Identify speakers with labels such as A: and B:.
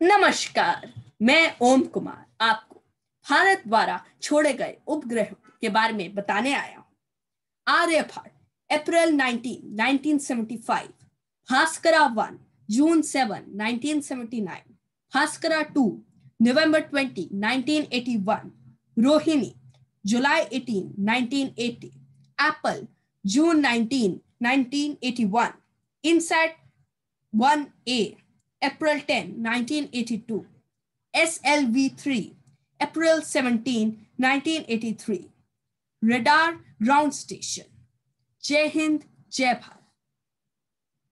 A: नमस्कार, मैं ओम कुमार आपको भारत द्वारा छोड़े गए उपग्रह के बारे में बताने आया हूँ। आर्यभट्ट अप्रैल 19, 1975, भास्करा 1 जून 7, 1979, भास्करा 2 नवंबर 20, 1981, रोहिणी जुलाई 18, 1980, एप्पल जून 19, 1981, INSAT 1A April 10, 1982, SLV-3 April 17, 1983, Radar Ground Station। जय हिंद, जय भारत।